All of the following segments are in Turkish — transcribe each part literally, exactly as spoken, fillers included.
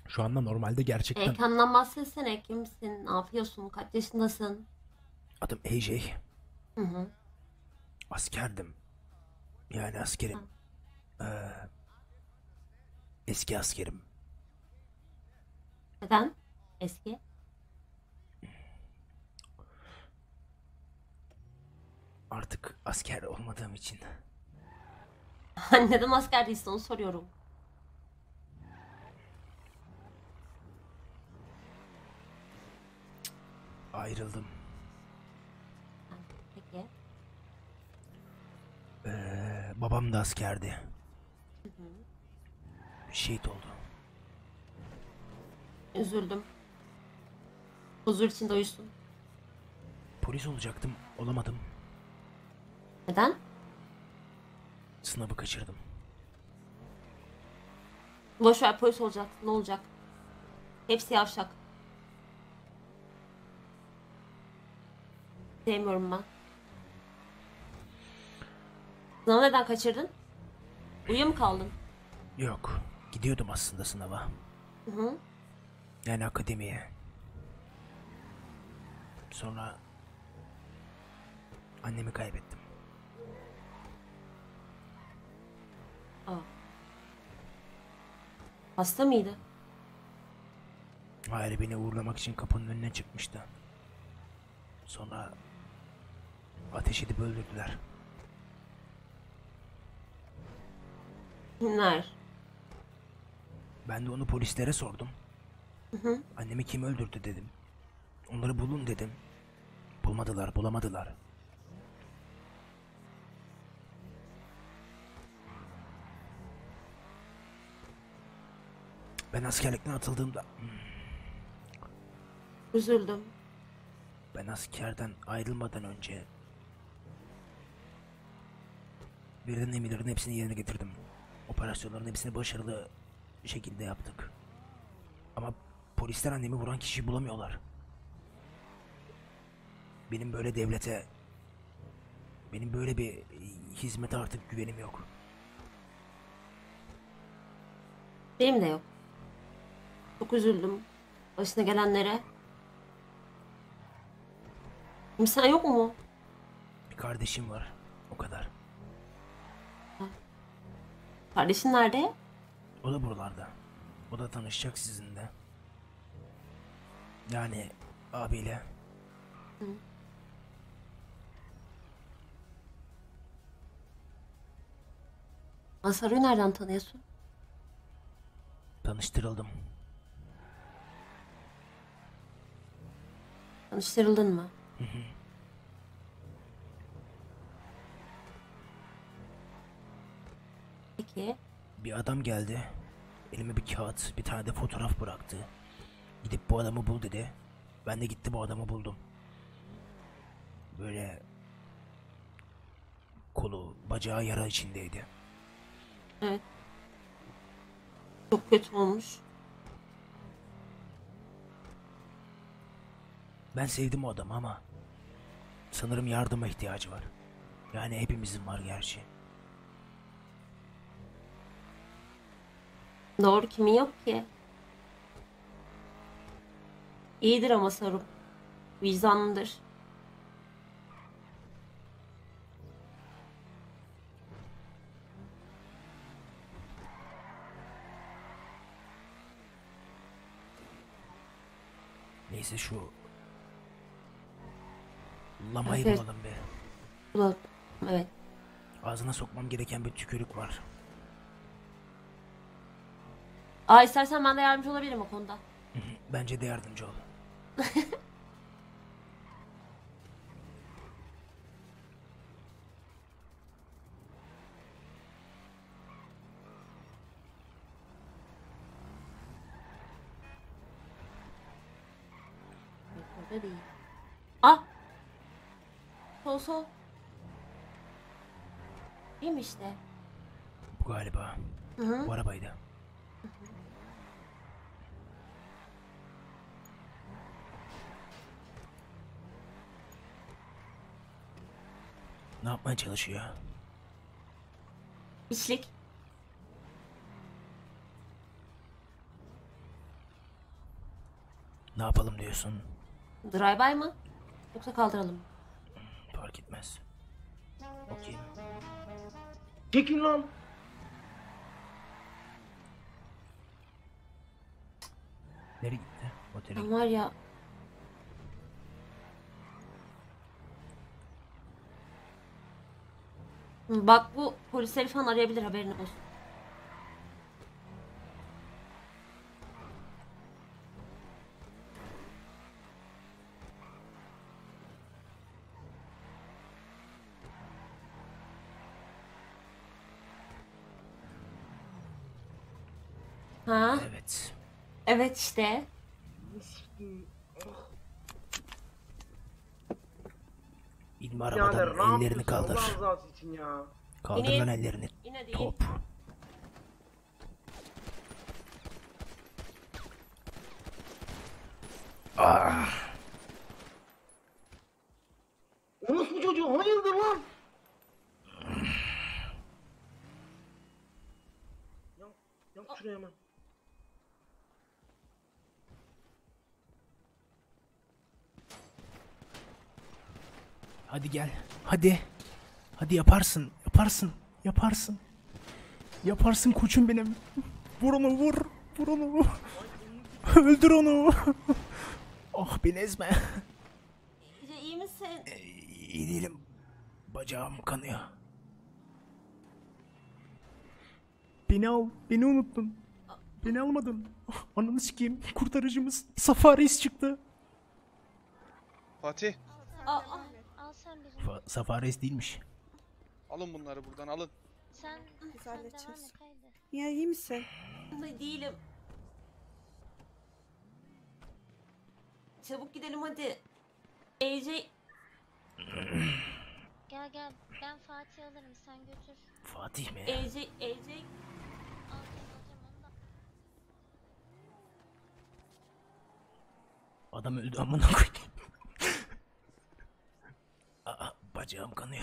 Şu anda normalde E, gerçekten kendinden bahsetsene. Kimsin? Ne yapıyorsun? Kaç yaşındasın? adım A J. Hı hı. Askerdim. Yani Ha, askerim. Ee, eski askerim. neden? Eski. Artık asker olmadığım için Neden asker değilsin onu soruyorum. ayrıldım. Ha, peki. Ee, babam da askerdi. Hı hı. Şehit oldu. Üzüldüm. Huzur içinde uyusun. Polis olacaktım. Olamadım. Neden? Sınavı kaçırdım. Boş ver, polis olacaksın. Ne olacak? Hepsi yavşak. Sevmiyorum ben. Sınavı neden kaçırdın? Uyuya mı kaldın? Yok. Gidiyordum aslında sınava. Hı hı. Yani akademiye. Sonra annemi kaybettim. Aa, hasta mıydı? Hayır, beni uğurlamak için kapının önüne çıkmıştı. Sonra ateş edip öldürdüler. Kimler? Ben de onu polislere sordum. Hı hı. Annemi kim öldürdü dedim. Onları bulun dedim. Bulmadılar, bulamadılar. Ben askerlikten atıldığımda... Üzüldüm. Ben askerden ayrılmadan önce... Verilen emirlerin hepsini yerine getirdim. Operasyonların hepsini başarılı bir şekilde yaptık. Ama polisler annemi vuran kişiyi bulamıyorlar. Benim böyle devlete... Benim böyle bir hizmete artık güvenim yok. Benim de yok. Çok üzüldüm. Başına gelenlere. Kimsen yok mu? Bir kardeşim var. O kadar. Ha, kardeşin nerede? O da buralarda. O da tanışacak sizinle. Yani abiyle. Hı. Masar'ı nereden tanıyorsun? Tanıştırıldım. Tanıştırıldın mı? Peki. Bir adam geldi. Elime bir kağıt, bir tane de fotoğraf bıraktı. Gidip bu adamı bul dedi. Ben de gittim, bu adamı buldum. Böyle kolu, bacağı yara içindeydi. Evet. Çok kötü olmuş. Ben sevdim o adamı ama sanırım yardıma ihtiyacı var. Yani hepimizin var gerçi. Doğru, kimin yok ki? İyidir ama Sarım. Vicdanlıdır. Neyse, şu Evet, lamayı evet. bulalım be. Bulalım. Evet. Ağzına sokmam gereken bir tükürük var. Aa, istersen ben de yardımcı olabilirim o konuda. Bence de yardımcı ol. Yok, orada değil. Ah! Sol sol. Değil mi işte? Bu galiba. Hı Bu hı. arabaydı. Ne yapmaya çalışıyor? İçlik. Ne yapalım diyorsun? Drive-by mı? Yoksa kaldıralım mı? Fark etmez. Okey. Çekil lan. Nereye gitti? Otele Ben gitti. var ya... Bak bu polisleri falan arayabilir, haberin olsun. Ha? Evet. Evet işte. İnme Birader arabadan ne ellerini yapıyorsun kaldır. Allah rızası için ya. Kaldır İneyim. lan ellerini. Yine değil. Top. Ah. Orospu çocuğu hayırdır lan? Yap, yap şuraya hemen. Hadi gel. Hadi. Hadi yaparsın. Yaparsın. Yaparsın. Yaparsın koçum benim. Vur onu vur. Vur onu. Öldür onu. Ah beni ezme. İyice iyi misin? İyi değilim. Bacağım kanıyor. Beni al. Beni unuttun. Beni almadın. Ananı sikeyim. Kurtarıcımız Safaris çıktı. Fatih, Aa, aa. Al sen birini. Fa- Safaris değilmiş. alın bunları buradan alın. Sen, Biz sen devam halledeceğiz. et haydi. Ya iyi misin? Ay, değilim. Çabuk gidelim hadi. A J... Gel gel ben Fatih alırım sen götür. Fatih mi? A J... A J... Al alacağım onu da. Adam öldü amına koyayım. Aa, bacağım kanıyor.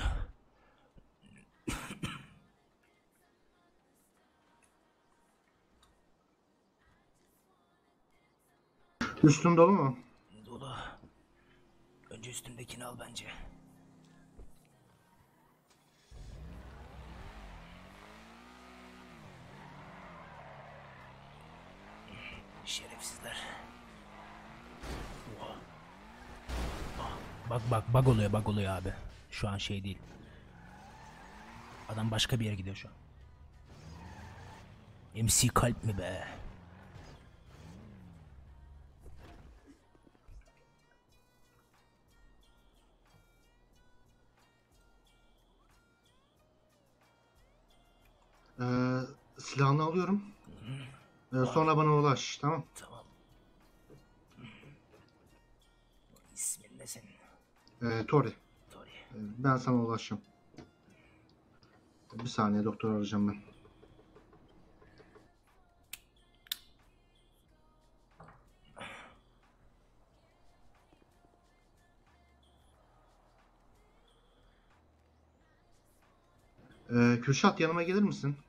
Üstün dolu mu? Dolu. Önce üstümdekini al bence. Şerefsizler. Oha. Ah, Bak bak bug oluyor bug oluyor abi. Şu an şey değil. Adam başka bir yere gidiyor şu an. M C kalp mi be? Ee, silahını alıyorum. Ee, sonra bana ulaş, tamam? Tamam. İsmin ne senin? Ee, Tori, Tori. ee, ben sana ulaşacağım. Bir saniye doktor arayacağım ben. Ee, Kürşat yanıma gelir misin?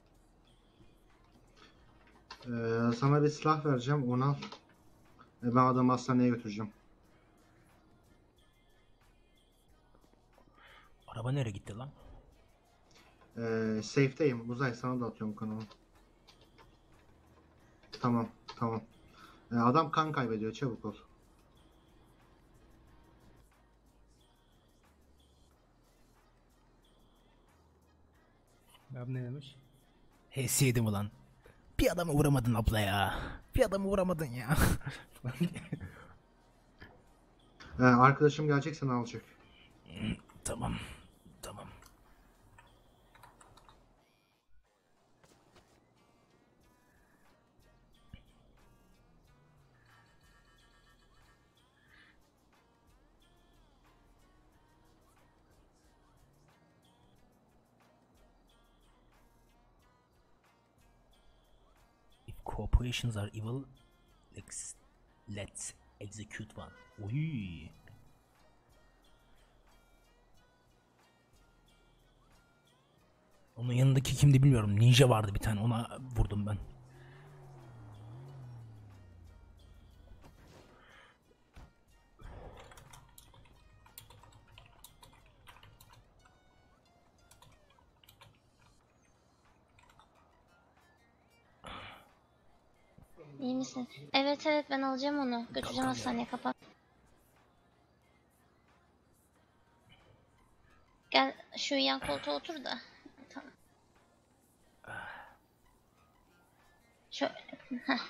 Ee, sana bir silah vereceğim, onu al. Ee, ben adamı hastaneye götüreceğim. Araba nereye gitti lan? Ee, safe'deyim. Uzay sana da atıyorum kanalı. Tamam, tamam. Ee, adam kan kaybediyor, çabuk ol. Abi ne demiş? H yedi mi lan? Bir adamı vuramadın abla ya. Bir adamı vuramadın ya. Ee, arkadaşım gelecek, seni alacak. Tamam. Tamam. If corporations are evil, let's, let's execute one. Uy. Onun yanındaki kimdi bilmiyorum. Ninja vardı bir tane. Ona vurdum ben. İyi misin? Evet evet ben alacağım onu. Götüreceğim Kalkamıyorum. hastaneye kapat. Gel şu yan koltuğa otur da. Tamam. Şöyle. Heh.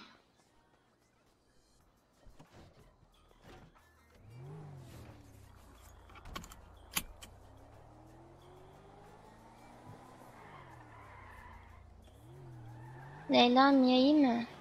Leyla Mia iyi mi?